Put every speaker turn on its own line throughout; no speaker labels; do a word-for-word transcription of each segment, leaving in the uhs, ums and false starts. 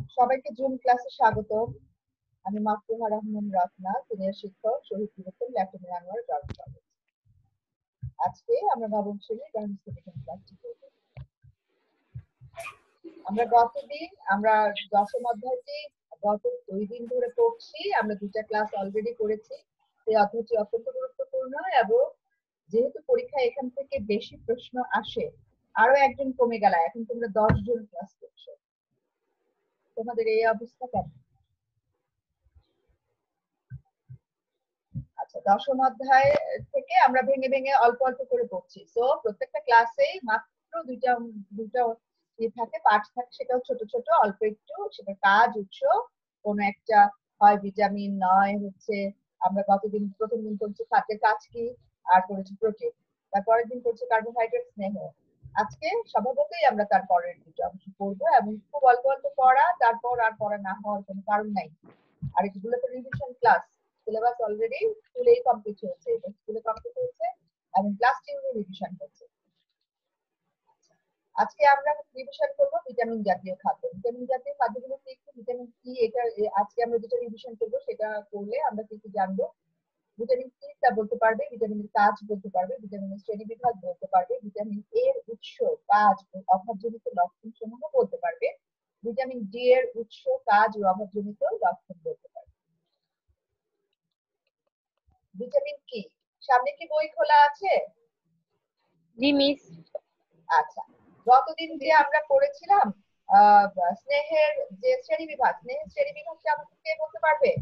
সবাইকে জুম ক্লাসে স্বাগতম। আমি মাফরুহা রহমান রত্না, সিনিয়র শিক্ষক, শহীদ বিরোধী লেফটেন্যান্ট আনোয়ার গার্লস কলেজ। আজকে আমরা নবম শ্রেণীর গার্মেন্টস টেকনিক্যাল ক্লাসটি করব। আমরা গতদিন আমরা দশম অধ্যায়টি গত দুই দিন ধরে পড়ছি। আমরা দুটা ক্লাস অলরেডি করেছি। এই অধ্যায়টি অত্যন্ত গুরুত্বপূর্ণ এবং যেহেতু পরীক্ষায় এখান থেকে বেশি প্রশ্ন আসে, আরো একজন কমে গেল, এখন তোমরা দশ জন ক্লাস করছো। তোমাদের এই অবস্থা কেমন? আচ্ছা, দশম অধ্যায় থেকে আমরা ভেঙে ভেঙে অল্প অল্প করে পড়ছি। তো প্রত্যেকটা ক্লাসেই মাত্র দুইটা দুইটা ইয়ে থাকে, পাঠ থাকে, সেটাও ছোট ছোট অল্প একটু। সেটা কাজ, উৎস, কোন একটা হয় ভিটামিন, নয় হচ্ছে আমরা গতদিন প্রথম দিন করছি খাদ্যের কাজ কি, আর করেছি প্রোটিন, তারপরের দিন করছি কার্বোহাইড্রেট, স্নেহ। আজকে স্বভাবতই আমরা তারপরের দুটো অংশ পড়বো এবং খুব অল্প অল্প পড়া, তারপর আর পড়া না হওয়ার কোনো কারণ নাই। আর এগুলো তো রিভিশন ক্লাস, সিলেবাস অলরেডি স্কুলেই কমপ্লিট হয়েছে, এটা স্কুলে কমপ্লিট হয়েছে এবং ক্লাস টিউনে রিভিশন হচ্ছে। আজকে আমরা রিভিশন করব ভিটামিন জাতীয় খাদ্য। ভিটামিন জাতীয় খাদ্যগুলো কি কি, ভিটামিন কি, এটা আজকে আমরা যেটা রিভিশন করব সেটা করলে আমরা কি কি জানবো। ভিটামিন কি তা বলতে পারবে, ভিটামিনের কাজ বলতে পারবে, ভিটামিনের শ্রেণীবিভাগ বলতে পারবে, ভিটামিন এর উৎস, কাজ ও অভাবজনিত লক্ষণ সমূহ বলতে পারবে, ভিটামিন ডি এর উৎস, কাজ ও অভাবজনিত লক্ষণ বলতে পারবে। ভিটামিন কি, সামনে কি বই খোলা আছে?
জি মিস।
আচ্ছা, গতদিন যে আমরা পড়েছিলাম স্নেহের যে শ্রেণী বিভাগ, স্নেহের শ্রেণী বিভাগটা আমাকে কে বলতে পারবে?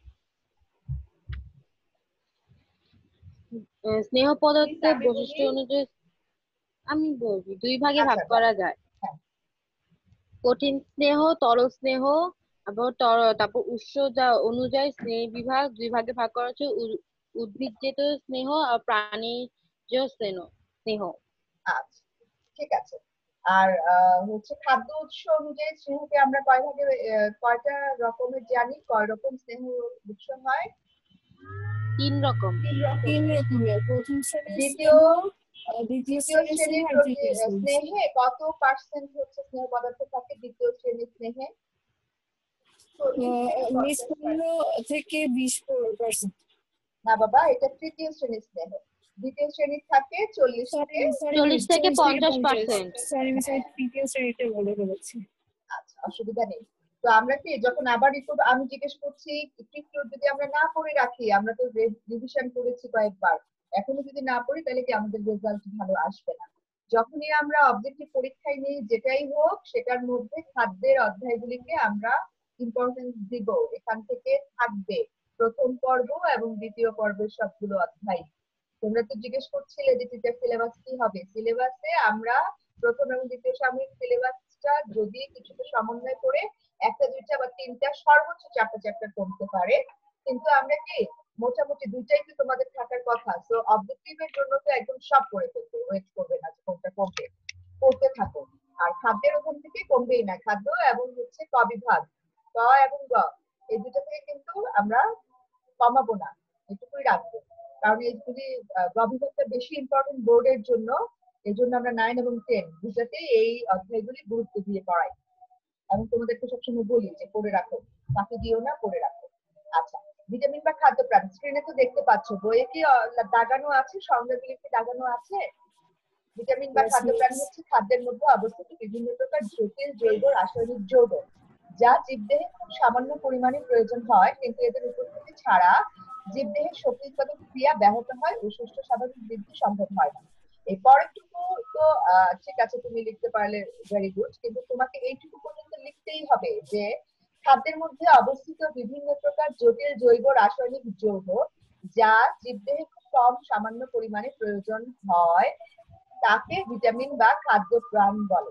স্নেহ পদার্থের বৈশিষ্ট্য অনুযায়ী আমি বলবি দুই ভাগে ভাগ
আচ্ছা,
করা যায়।
হ্যাঁ,
কঠিন স্নেহ, তরল স্নেহ, আবার তর- তারপর উৎস যা অনুযায়ী স্নেহ বিভাগ দুই ভাগে ভাগ করা হচ্ছে, উ- উদ্ভিদজাত স্নেহ আর প্রাণীজ স্নেহ স্নেহ
আচ্ছা, ঠিক আছে। আর আহ, হচ্ছে খাদ্য উৎস অনুযায়ী স্নেহকে আমরা কয় ভাগে, আহ, কয়টা রকমের জানি, কয় রকম স্নেহ উৎস হয়?
তিন রকম।
তিন রকমের। প্রথম শ্রেণীর
দ্বিতীয়
স্নেহ, আহ, দ্বিতীয়
দ্বিতীয়
শ্রেণীর স্নেহ
শ্রেণীর
আর তৃতীয় শ্রেণীর স্নেহ।
স্নেহে কত পার্সেন্ট হচ্ছে স্নেহ পদার্থ থাকে দ্বিতীয় শ্রেণীর স্নেহে?
আহ, মিস পনেরো থেকে বিশ পার্সেন্ট।
না বাবা, এটা তৃতীয় শ্রেণীর স্নেহ। দ্বিতীয় শ্রেণীর থাকে চল্লিশ
সরি
থেকে
সরি
চল্লিশ
মিস,
থেকে
চল্লিশ থেকে
পঞ্চাশ
পঞ্চাশ।
পার্সেন্ট
সরি মিস, আমি তৃতীয় শ্রেণীটা বলে ফেলেছি।
আচ্ছা, অসুবিধা নেই। তো আমরা কি যখন আবার রিপোর্ট আমি জিজ্ঞেস করছি, একটু যদি আমরা না পড়ে রাখি, আমরা তো রিভিশন করেছি কয়েকবার, এখনো যদি না পড়ি তাহলে কি আমাদের রেজাল্ট ভালো আসবে না। যখনই আমরা অবজেক্টিভ পরীক্ষায় নিই যেটাই হোক, সেটার মধ্যে খাদ্যের অধ্যায়গুলিকে আমরা ইম্পর্টেন্স দিব। এখান থেকে থাকবে প্রথম পর্ব এবং দ্বিতীয় পর্বের সবগুলো অধ্যায়। তোমরা তো জিজ্ঞেস করছিলে যে টিচার সিলেবাস কি হবে। সিলেবাসে আমরা প্রথম এবং দ্বিতীয় সাময়িক সিলেবাসটা যদি কিছুটা সমন্বয় করে একটা, দুইটা বা তিনটা, সর্বোচ্চ চারটা চ্যাপ্টার পড়তে পারে, কিন্তু আমরা কি মোটামুটি দুইটাই তো তোমাদের থাকার কথা। তো অবজেক্টিভের জন্য তো একদম সব পড়ে ফেলবে, ওয়েট করবে না যে কোনটা কমবে, পড়তে থাকো। আর খাদ্যের ওখান থেকে কমবেই না, খাদ্য এবং হচ্ছে ক বিভাগ, ক এবং গ, এই দুটো থেকে কিন্তু আমরা কমাবো না, এটুকুই রাখবো। কারণ এইগুলি গভীরতা বেশি ইম্পর্টেন্ট বোর্ডের জন্য, এই জন্য আমরা নাইন এবং টেন দুটাতেই এই অধ্যায়গুলি গুরুত্ব দিয়ে পড়াই এবং তোমাদেরকে সবসময় বলি যে পড়ে রাখো, বাকি দিও না, পড়ে রাখো। আচ্ছা, ভিটামিন বা খাদ্য প্রাণ, স্ক্রিনে তো দেখতে পাচ্ছ, বইয়ে কি দাগানো আছে, সংজ্ঞাগুলি কি দাগানো আছে? ভিটামিন বা খাদ্য প্রাণ হচ্ছে খাদ্যের মধ্যে অবস্থিত বিভিন্ন প্রকার জটিল জৈব রাসায়নিক যৌগ, যা জীবদেহে খুব সামান্য পরিমাণে প্রয়োজন হয়, কিন্তু এদের উপস্থিতি ছাড়া জীবদেহের শক্তি উৎপাদন ক্রিয়া ব্যাহত হয় ও সুস্থ স্বাভাবিক বৃদ্ধি সম্ভব হয় না। এই পরেরটুকু তো ঠিক আছে, তুমি লিখতে পারলে ভেরি গুড, কিন্তু তোমাকে এইটুকু পর্যন্ত লিখতেই হবে যে খাদ্যের মধ্যে অবস্থিত বিভিন্ন প্রকার জটিল জৈব রাসায়নিক যৌগ, যা জীবদেহে খুব কম সামান্য পরিমাণে প্রয়োজন হয়, তাকে ভিটামিন বা খাদ্য প্রাণ বলে।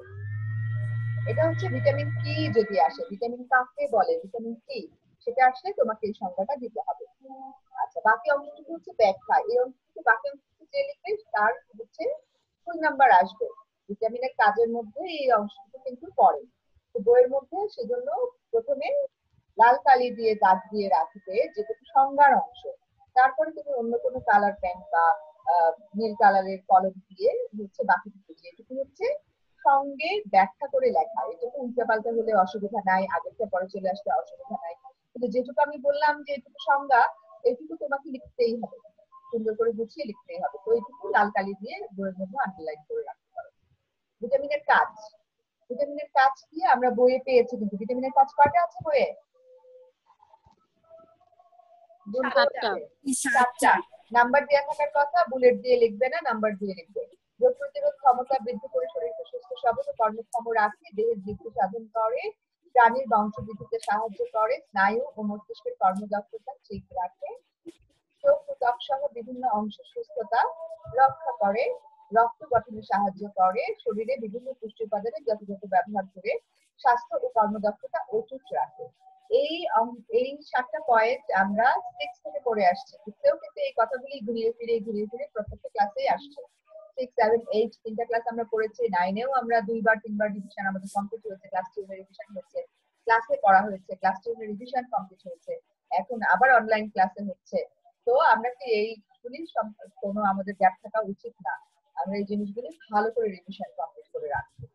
এটা হচ্ছে ভিটামিন কি যদি আসে, ভিটামিন কাকে বলে, ভিটামিন কি, সেটা আসলে তোমাকে এই সংজ্ঞাটা দিতে হবে। আচ্ছা, বাকি অংশটুকু হচ্ছে ব্যাখ্যা। এই অংশটুকু, বাকি অংশটুকু যে লিখবে তার হচ্ছে ফুল নাম্বার আসবে। ভিটামিনের কাজের মধ্যে এই অংশটুকু কিন্তু পড়ে। তো বইয়ের মধ্যে সেজন্য প্রথমে লাল কালি দিয়ে দাগ দিয়ে রাখবে যেটুকু সংজ্ঞার অংশ, তারপরে তুমি অন্য কোনো কালার পেন বা নীল কালারের কলম দিয়ে হচ্ছে বাকিটুকু, যেটুকু হচ্ছে সঙ্গে ব্যাখ্যা করে লেখা। এটুকু উল্টাপাল্টা হলে অসুবিধা নাই, আগেরটা পরে চলে আসলে অসুবিধা নাই, কিন্তু যেটুকু আমি বললাম যে এটুকু সংজ্ঞা, এইটুকু তোমাকে লিখতেই হবে, সুন্দর করে গুছিয়ে লিখতেই হবে। তো এইটুকু লাল কালি দিয়ে বইয়ের মধ্যে আন্ডারলাইন করে রাখতে পারো। ভিটামিনের কাজ, ভিটামিনের কাজ কি আমরা বইয়ে পেয়েছি, কিন্তু ভিটামিনের কাজ কয়টা আছে বইয়ে?
সাতটা।
সাতটা। নাম্বার দেওয়া থাকার কথা, বুলেট দিয়ে লিখবে না, নাম্বার দিয়ে লিখবে। রোগ প্রতিরোধ ক্ষমতা বৃদ্ধি করে শরীরকে সুস্থ সবল ও কর্মক্ষম রাখে, দেহের বৃদ্ধি সাধন করে, প্রাণীর বংশবৃদ্ধিতে সাহায্য করে, স্নায়ু ও মস্তিষ্কের কর্মদক্ষতা ঠিক রাখে, চোখ ও ত্বক সহ বিভিন্ন অংশ সুস্থতা রক্ষা করে, রক্ত গঠনে সাহায্য করে, শরীরে বিভিন্ন পুষ্টি উপাদানের যথাযথ ব্যবহার করে স্বাস্থ্য ও কর্মদক্ষতা অটুট রাখে। এই এই সাতটা পয়েন্ট আমরা সিক্স থেকে পড়ে আসছি, সিক্সেও কিন্তু এই কথাগুলি ঘুরিয়ে ফিরে ঘুরিয়ে ফিরে প্রত্যেকটা ক্লাসেই আসছে। সিক্স সেভেন এইট তিনটা ক্লাস আমরা পড়েছি, নাইনেও আমরা দুইবার তিনবার রিভিশন আমাদের কমপ্লিট হয়েছে, ক্লাস টেনের রিভিশন হয়েছে, ক্লাসে পড়া হয়েছে, ক্লাস টেনের রিভিশন কমপ্লিট হয়েছে, এখন আবার অনলাইন ক্লাসে হচ্ছে। তো আমরা কি এইগুলি কোনো আমাদের গ্যাপ থাকা উচিত না, আমরা এই জিনিসগুলি ভালো করে রিভিশন কমপ্লিট করে রাখবো।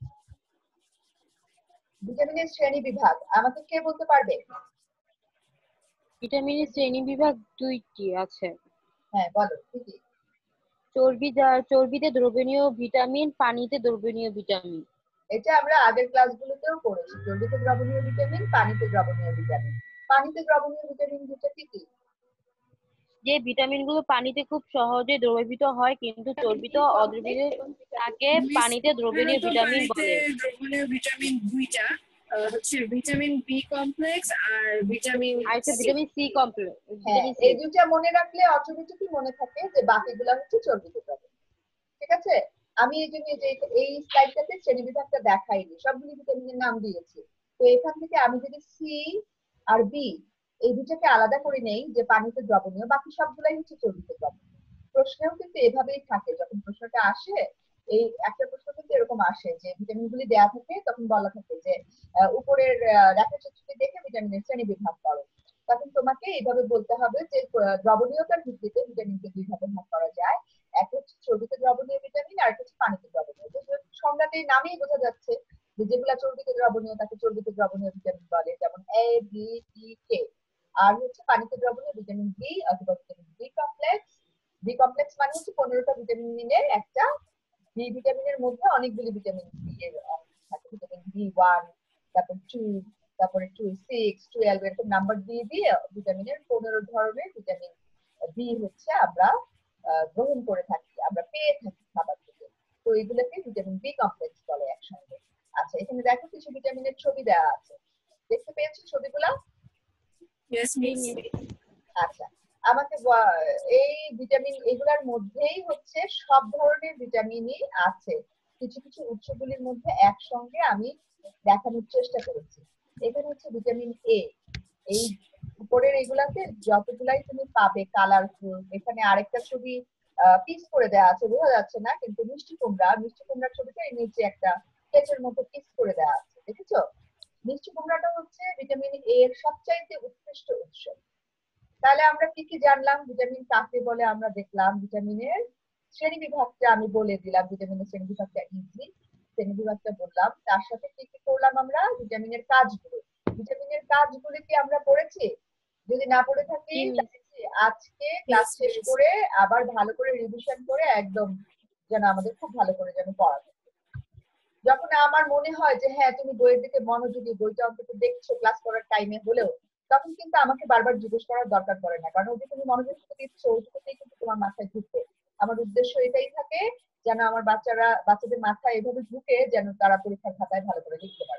ভিটামিনের শ্রেণী বিভাগ আমাকে কে বলতে পারবে?
ভিটামিনের শ্রেণী বিভাগ দুইটি আছে।
হ্যাঁ বলো কি কি?
চর্বি চর্বিতে দ্রবণীয় ভিটামিন, পানিতে দ্রবণীয় ভিটামিন।
এটা আমরা আগের ক্লাসগুলোতেও পড়েছি, চর্বিতে দ্রবণীয় ভিটামিন, পানিতে দ্রবণীয় ভিটামিন। পানিতে দ্রবণীয় ভিটামিন দুটো কি কি?
যে ভিটামিনগুলো পানিতে খুব সহজে দ্রবীভূত হয় কিন্তু চর্বিতে অদ্রবীত থাকে, পানিতে দ্রবণীয় ভিটামিন বলে।
দ্রবণীয় ভিটামিন দুইটা হচ্ছে ভিটামিন বি কমপ্লেক্স আর ভিটামিন
আর একটা ভিটামিন সি কমপ্লেক্স,
হ্যাঁ
ভিটামিন
এই
সি।
দুইটা মনে রাখলে অটোমেটিকই মনে থাকে যে বাকিগুলো হচ্ছে চর্বিতে দ্রবণ। ঠিক আছে, আমি এই জন্য যে এই স্লাইডটাতে শ্রেণীবিভাগটা দেখাইনি, সবগুলি ভিটামিনের নাম দিয়েছি। তো এখান থেকে আমি যদি সি আর বি এই দুটাকে আলাদা করে নেই যে পানিতে দ্রবণীয়, বাকি সবগুলাই হচ্ছে চর্বিতে দ্রবণীয়। প্রশ্নেও কিন্তু এভাবেই থাকে, যখন প্রশ্নটা আসে এই একটা প্রশ্ন কিন্তু এরকম আসে যে ভিটামিন গুলি দেওয়া থাকে, তখন বলা থাকে যে উপরের রেখাচিত্রটি দেখে ভিটামিনের শ্রেণী বিভাগ করো, তখন তোমাকে এইভাবে বলতে হবে যে দ্রবণীয়তার ভিত্তিতে ভিটামিনকে দুই ভাগে ভাগ করা যায়, এক হচ্ছে চর্বিতে দ্রবণীয় ভিটামিন আর হচ্ছে পানিতে দ্রবণীয়। সংজ্ঞাতে নামেই বোঝা যাচ্ছে যে যেগুলা চর্বিতে দ্রবণীয় তাকে চর্বিতে দ্রবণীয় ভিটামিন বলে, যেমন এ বি টি কে। আর হচ্ছে পানিতে দ্রবণীয় ভিটামিন বি অথবা vitamin B complex. B complex মানে হচ্ছে পনেরোটা ভিটামিনের একটা, বি ভিটামিনের মধ্যে অনেকগুলি ভিটামিন বি এর অংশ থাকে, ভিটামিন বি ওয়ান, তারপর টু, তারপরে টু সিক্স টুয়েলভ, এরকম নাম্বার দিয়ে দিয়ে ভিটামিনের পনেরো ধরনের ভিটামিন বি হচ্ছে আমরা গ্রহণ করে থাকি, আমরা পেয়ে থাকি খাবার থেকে। তো এগুলোকে ভিটামিন বি কমপ্লেক্স বলে একসঙ্গে। আচ্ছা এখানে দেখো কিছু ভিটামিনের ছবি দেওয়া আছে, দেখতে পেয়েছো ছবিগুলা? আচ্ছা আমাকে এই ভিটামিন এগুলার মধ্যেই হচ্ছে সব ধরনের ভিটামিনই আছে, কিছু কিছু উৎসগুলির মধ্যে একসঙ্গে আমি দেখানোর চেষ্টা করেছি। এখানে হচ্ছে ভিটামিন এ, এই উপরের এগুলাতে যতগুলাই তুমি পাবে কালারফুল। এখানে আরেকটা ছবি পিস করে দেওয়া আছে, বোঝা যাচ্ছে না, কিন্তু মিষ্টি কুমড়া, মিষ্টি কুমড়ার ছবিটা এই নিচে একটা স্কেচের মতো পিস করে দেওয়া আছে, দেখেছো? মিষ্টি কুমড়াটা হচ্ছে ভিটামিন এ এর সবচাইতে উৎকৃষ্ট উৎস। তাহলে আমরা কি কি জানলাম, ভিটামিন কাকে বলে আমরা দেখলাম, ভিটামিনের শ্রেণী বিভাগটা আমি বলে দিলাম, ভিটামিনের শ্রেণী বিভাগটা ইজি, শ্রেণী বিভাগটা বললাম। তার সাথে কি কি করলাম আমরা, ভিটামিনের কাজগুলো, ভিটামিনের কাজগুলো কি আমরা পড়েছি? যদি না পড়ে থাকি আজকে ক্লাস শেষ করে আবার ভালো করে রিভিশন করে একদম যেন আমাদের খুব ভালো করে যেন পড়া যায়। যখন আমার মনে হয় যে হ্যাঁ তুমি বইয়ের দিকে মনোযোগী, বইটা অন্তত দেখছো ক্লাস করার টাইমে হলেও, তখন কিন্তু আমাকে বারবার জিজ্ঞেস করার দরকার পড়ে না, কারণ ওটা তুমি মনোযোগ দিতে দিচ্ছ, ওইটুকুতেই কিন্তু তোমার মাথায় ঢুকবে। আমার উদ্দেশ্য এটাই থাকে যেন আমার বাচ্চারা বাচ্চাদের মাথায় এভাবে ঢুকে যেন তারা পরীক্ষার খাতায় ভালো করে লিখতে পারে।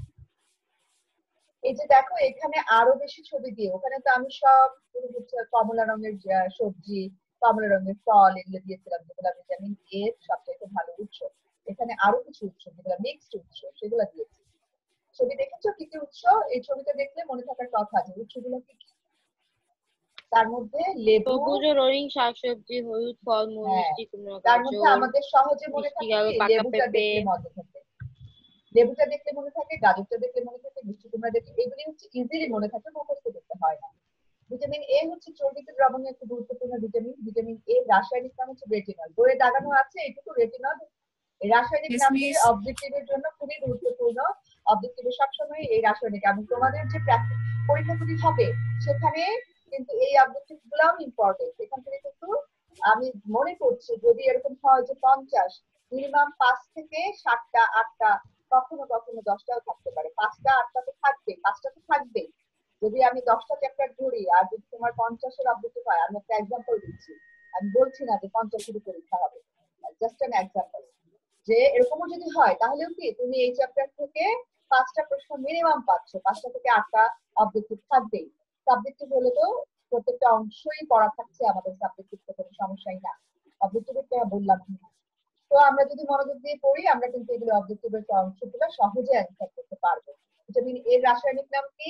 এই যে দেখো এখানে আরো বেশি ছবি দিয়ে, ওখানে তো আমি সব হচ্ছে কমলা রঙের সবজি, কমলা রঙের ফল এগুলো দিয়েছিলাম যেগুলো ভিটামিন এ সবচেয়ে ভালো উৎস। এখানে আরো কিছু উৎস যেগুলো মিক্সড উৎস সেগুলো দিয়েছি। ছবি দেখেছো কি কি উৎস? এই ছবিটা দেখলে মনে থাকার কথা যে উৎসগুলো কি কি। তার মধ্যে লেবু,
সবুজ ও রঙিন শাকসবজি, হলুদ ফলমূল, মিষ্টি কুমড়া,
তার মধ্যে
গাজর,
আমাদের সহজে মনে
মিষ্টি
থাকে
আলু,
কি,
পাকা
লেবুটা
পেঁপে।
দেখলে মনে থাকে, লেবুটা দেখলে মনে থাকে, গাজরটা দেখলে মনে থাকে, মিষ্টি কুমড়া দেখলে, এগুলি হচ্ছে ইজিলি মনে থাকে, মুখস্থ করতে হয় না। ভিটামিন এ হচ্ছে চর্বিতে দ্রবণীয় একটি গুরুত্বপূর্ণ ভিটামিন। ভিটামিন এ রাসায়নিক নাম হচ্ছে রেটিনল, বইয়ে দাগানো আছে এইটুকু রেটিনল। এই রাসায়নিক
Yes,
নামগুলি
miss.
অবজেক্টিভের জন্য খুবই গুরুত্বপূর্ণ। অবজেক্টিভে সবসময় এই রাসায়নিক, এবং তোমাদের যে প্র্যাকটিস পরীক্ষাগুলি হবে সেখানে কিন্তু এই অবজেক্টিভ গুলাও ইম্পর্টেন্ট। এখান থেকে কিন্তু আমি মনে করছি যদি এরকম হয় যে পঞ্চাশ, মিনিমাম পাঁচ থেকে সাতটা আটটা, কখনো কখনো দশটাও থাকতে পারে। পাঁচটা আটটা তো থাকবেই, পাঁচটা তো থাকবেই। যদি আমি দশটা চ্যাপ্টার ধরি আর যদি তোমার পঞ্চাশের অবজেক্টিভ হয়, আমি একটা এক্সাম্পল দিচ্ছি, আমি বলছি না যে পঞ্চাশেরই পরীক্ষা হবে, জাস্ট অ্যান এক্সাম্পল, যে এরকমও যদি হয় তাহলেও কি তুমি এই চ্যাপ্টার থেকে পাঁচটা প্রশ্ন মিনিমাম পাচ্ছ, পাঁচটা থেকে আটটা অবজেক্টিভ থাকবেই। সাবজেক্টিভ হলে তো প্রত্যেকটা অংশই পড়া থাকছে আমাদের, সাবজেক্টিভ তো কোনো সমস্যাই না, অবজেক্টিভের তো বললাম না। তো আমরা যদি মনোযোগ দিয়ে পড়ি আমরা কিন্তু এগুলো অবজেক্টিভের অংশগুলো সহজে অ্যান্সার করতে পারবো। ভিটামিন এর রাসায়নিক নাম কি?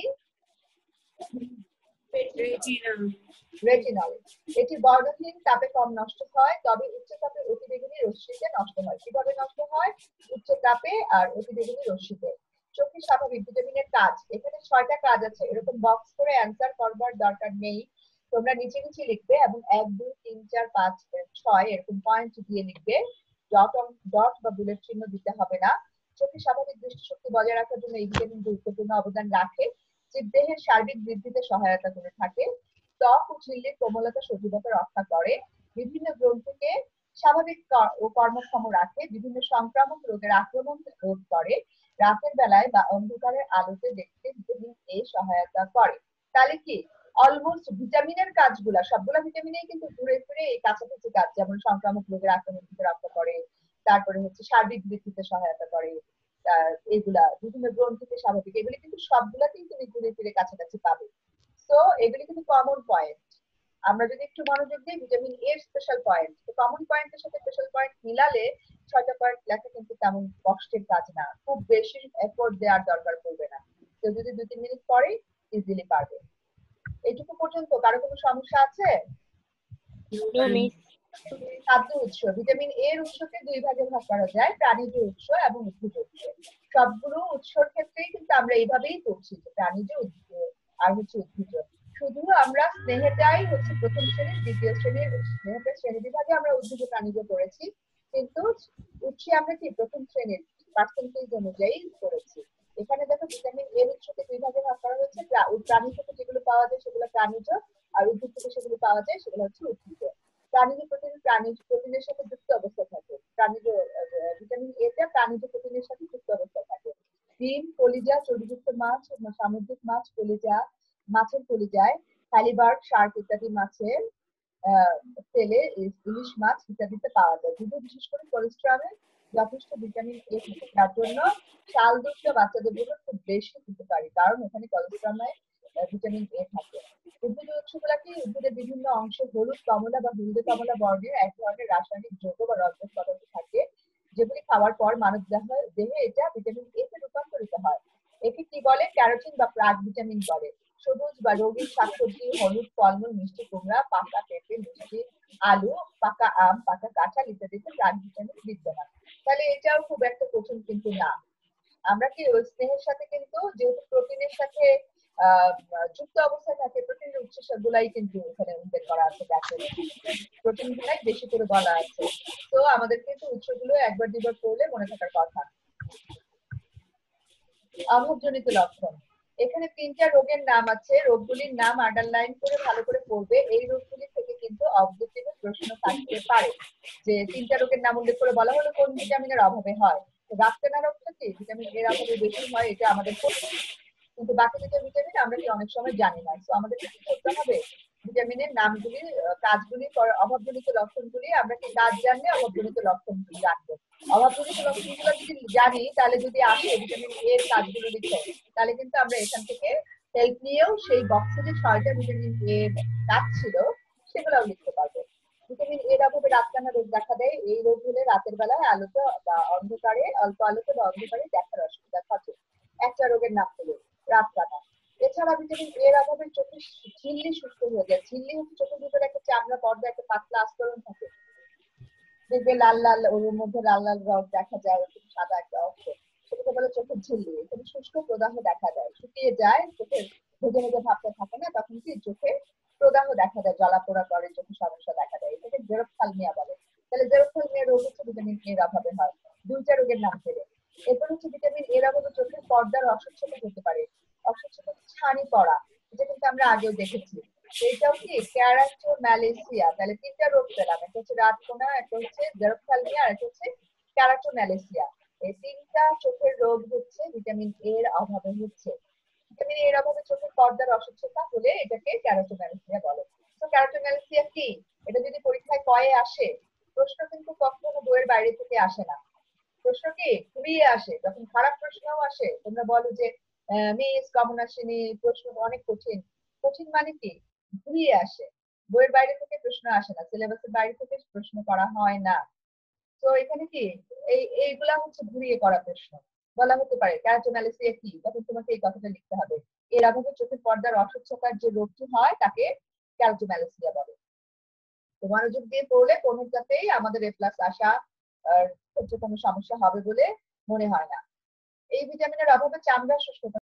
Retinol.
রেটিনল। এটি বর্ণহীন তাপে কম নষ্ট হয়, তবে উচ্চ তাপে অতিবেগুনি রশ্মিতে নষ্ট হয়। কিভাবে নষ্ট হয়? উচ্চ তাপে আর অতিবেগুনি রশ্মিতে। চোখের স্বাভাবিক ভিটামিনের কাজ, এখানে ছয়টা কাজ আছে, এরকম বক্স করে অ্যান্সার করবার দরকার নেই, তোমরা নিচে নিচে লিখবে এবং এক দুই তিন চার পাঁচ ছয় এরকম পয়েন্ট দিয়ে লিখবে, ডট ডট বা বুলেট চিহ্ন দিতে হবে না। চোখের স্বাভাবিক দৃষ্টিশক্তি বজায় রাখার জন্য এই ভিটামিন গুরুত্বপূর্ণ অবদান রাখে। জীবদেহের সার্বিক বৃদ্ধিতে সহায়তা করে থাকে। ত্বক ও ঝিল্লির কোমলতা সজীবতা রক্ষা করে। বিভিন্ন গ্রন্থিকে স্বাভাবিক ও কর্মক্ষম রাখে। বিভিন্ন সংক্রামক রোগের আক্রমণ রোধ করে। রাতের বেলায় বা অন্ধকারের আলোতে দেখতে ভিটামিন এ সহায়তা করে। তাহলে কি অলমোস্ট ভিটামিনের কাজগুলা সবগুলা ভিটামিনেই কিন্তু ঘুরে ফিরে এই কাছাকাছি কাজ, যেমন সংক্রামক রোগের আক্রমণ থেকে রক্ষা করে, তারপরে হচ্ছে সার্বিক বৃদ্ধিতে সহায়তা করে, এগুলা বিভিন্ন গ্রন্থিকে স্বাভাবিক, এগুলি কিন্তু সবগুলাতেই তুমি ঘুরে ফিরে কাছাকাছি পাবে। তো এগুলি কিন্তু কমন পয়েন্ট। আমরা যদি একটু মনোযোগ দিই ভিটামিন এর স্পেশাল পয়েন্ট, তো কমন পয়েন্টের সাথে স্পেশাল পয়েন্ট মিলালে ছয়টা পয়েন্ট লেখা কিন্তু তেমন কষ্টের কাজ না, খুব বেশি এফোর্ট দেওয়ার দরকার পড়বে না, তো যদি দুই তিন মিনিট পরে ইজিলি পারবে। এইটুকু পর্যন্ত কারো কোনো সমস্যা আছে?
No miss.
খাদ্য উৎস, ভিটামিন এর উৎসকে দুই ভাগে ভাগ করা যায়, প্রাণীজ উৎস এবং উদ্ভিজ উৎস। সবগুলো উৎসর ক্ষেত্রেই কিন্তু আমরা এইভাবেই করছি, যে প্রাণীজ, উদ্ভিজ আর হচ্ছে উদ্ভিজ। শুধু আমরা স্নেহেটাই হচ্ছে প্রথম শ্রেণীর, দ্বিতীয় শ্রেণীর স্নেহের শ্রেণী বিভাগে আমরা উদ্ভিজ ও প্রাণীজ করেছি, কিন্তু উৎসে আমরা কি প্রথম শ্রেণীর পার্সেন্টেজ অনুযায়ী করেছি। এখানে দেখো ভিটামিন এর উৎসকে দুই ভাগে ভাগ করা হয়েছে, প্রাণী থেকে যেগুলো পাওয়া যায় সেগুলো প্রাণীজ, আর উদ্ভিদ থেকে সেগুলো পাওয়া যায় সেগুলো হচ্ছে উদ্ভিজ। প্রাণীজ প্রোটিন প্রাণীজ প্রোটিনের সাথে যুক্ত অবস্থায় থাকে, প্রাণীজ ভিটামিন এ টা প্রাণীজ প্রোটিনের সাথে যুক্ত অবস্থায় থাকে। ডিম, কলিজা, চর্বিযুক্ত মাছ, সামুদ্রিক মাছ, কলিজা, মাছের কলিজায়, হালিবার্ড, শার্ক ইত্যাদি মাছের তেলে, ইলিশ মাছ ইত্যাদিতে পাওয়া যায়। দুধে বিশেষ করে কোলেস্টেরলে যথেষ্ট ভিটামিন এ থাকে, যার জন্য শাল দুধটা বাচ্চাদের জন্য খুব বেশি উপকারী, কারণ এখানে কোলেস্টেরলে ভিটামিন এ থাকে। উদ্ভিজ উৎসগুলা কি? উদ্ভিদের বিভিন্ন অংশে হলুদ, কমলা বা হলদে কমলা বর্ণের এক ধরনের রাসায়নিক যৌগ বা রঞ্জক পদার্থ থাকে, যেগুলি খাওয়ার পর মানব দেহে এটা ভিটামিন এ তে রূপান্তরিত হয়। একে কি বলে? ক্যারোটিন বা প্রাক ভিটামিন বলে। সবুজ বা রঙিন শাকসবজি, হলুদ ফলমূল, মিষ্টি কুমড়া, পাকা পেঁপে, মিষ্টি আলু, পাকা আম, পাকা কাঁঠাল ইত্যাদিতে প্রাক ভিটামিন বিদ্যমান। তাহলে এটাও খুব একটা কঠিন কিন্তু না। আমরা কি ওই স্নেহের সাথে কিন্তু যেহেতু প্রোটিনের সাথে যুক্ত অবস্থায় থাকে, প্রোটিনের উৎস গুলাই কিন্তু এখানে উল্লেখ করা আছে, প্রোটিন গুলাই বেশি করে বলা আছে। তো আমাদের কিন্তু উৎসগুলো একবার দুবার পড়লে মনে থাকার কথা। অভাবজনিত লক্ষণ, এখানে তিনটা রোগের নাম আছে, রোগগুলির নাম আন্ডারলাইন করে ভালো করে পড়বে। এই রোগগুলি থেকে কিন্তু অবজেক্টিভে প্রশ্ন থাকতে পারে, যে তিনটা রোগের নাম উল্লেখ করে বলা হলো কোন ভিটামিনের অভাবে হয়। তো রাতকানা রোগটা কি? ভিটামিন এর অভাবে বেশি হয়, এটা আমাদের, কিন্তু বাকি দুটো ভিটামিন আমরা কি অনেক সময় জানি না। তো আমাদের কি করতে হবে? ভিটামিনের নামগুলি, কাজগুলি, অভাবজনিত লক্ষণগুলি, আমরা কি কাজ জানলে অভাবজনিত লক্ষণগুলি জানবো। অভাবজনিত লক্ষণগুলো যদি জানি, তাহলে যদি আসে ভিটামিন এর কাজগুলো লিখে, তাহলে কিন্তু আমরা এখান থেকে হেল্প নিয়েও সেই বক্সে যে ছয়টা ভিটামিন এর কাজ ছিল সেগুলোও লিখতে পারবো। ভিটামিন এর অভাবে রাতকানা রোগ দেখা দেয়। এই রোগ হলে রাতের বেলায় আলোতে বা অন্ধকারে, অল্প আলোতে বা অন্ধকারে দেখার অসুবিধা থাকে। একটা রোগের নাম হলো রাতকানা। এছাড়া ভিটামিন এর অভাবে চোখের ঝিল্লি শুষ্ক হয়ে যায়। ঝিল্লি হচ্ছে চোখের ভিতরে একটা চামড়া পর্দা, একটা পাতলা আস্তরণ থাকে, দেখবে লাল লাল, ওর মধ্যে লাল লাল রং দেখা যায়, সাদা একটা অংশ, সেটাকে বলে চোখের ঝিল্লি। এখানে শুষ্ক প্রদাহ দেখা যায়, শুকিয়ে যায়, চোখের ভেজে ভেজে ভাবটা থাকে না, তখন কি চোখে প্রদাহ দেখা যায়, জ্বালাপোড়া করে, চোখে সমস্যা দেখা দেয়, এটাকে জেরপ্থ্যালমিয়া বলে। তাহলে জেরপ্থ্যালমিয়া রোগ হচ্ছে ভিটামিন এর অভাবে হয়। দুইটা রোগের নাম পেলে। এরপর হচ্ছে ভিটামিন এর অভাবে চোখের পর্দার অস্বচ্ছতা হতে পারে। অস্বচ্ছতা ছানি পড়া, এটা কিন্তু আমরা আগেও দেখেছি। এটাও কি ক্যারাটোম্যালেসিয়া। তাহলে তিনটা রোগ পেলাম, একটা হচ্ছে রাতকোনা, একটা হচ্ছে জেরপ্থ্যালমিয়া, আর একটা হচ্ছে ক্যারাটোম্যালেসিয়া। এই তিনটা চোখের রোগ হচ্ছে ভিটামিন এর অভাবে হচ্ছে। ভিটামিন এর অভাবে চোখের পর্দার অস্বচ্ছতা হলে এটাকে ক্যারাটোম্যালেসিয়া বলে। তো ক্যারাটোম্যালেসিয়া কি, এটা যদি পরীক্ষায় কয়ে আসে, প্রশ্ন কিন্তু কখনো বইয়ের বাইরে থেকে আসে না। প্রশ্ন কি ঘুরিয়ে আসে, যখন খারাপ প্রশ্নও আসে তোমরা বলো যে মিস কমন আসেনি, প্রশ্ন অনেক কঠিন। কঠিন মানে কি, ঘুরিয়ে আসে। বইয়ের বাইরে থেকে প্রশ্ন আসে না, সিলেবাসের বাইরে থেকে প্রশ্ন করা হয় না। তো এখানে কি এই এইগুলা হচ্ছে ঘুরিয়ে করা প্রশ্ন। বলা হতে পারে ক্যারাটোম্যালেসিয়া কি, তখন তোমাকে এই কথাটা লিখতে হবে। এর অভাবে চোখের পর্দার অস্বচ্ছতার যে রোগটি হয় তাকে ক্যারাটোম্যালেসিয়া বলে। তো মনোযোগ দিয়ে পড়লে কোনোটাতেই আমাদের এ প্লাস আসা আর ক্ষেত্রে কোনো সমস্যা হবে বলে মনে হয় না। এই ভিটামিনের অভাবে চামড়া শুষ্কতা